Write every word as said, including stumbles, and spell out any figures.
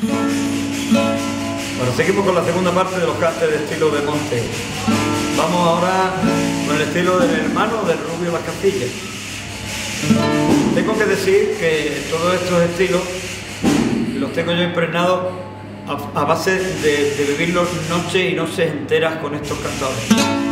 Bueno, seguimos con la segunda parte de los cantes de estilo de monte. Vamos ahora con el estilo del hermano del Rubio Las Castillas. Tengo que decir que todos estos estilos los tengo yo impregnados a, a base de, de vivirlos noches y noches enteras con estos cantadores.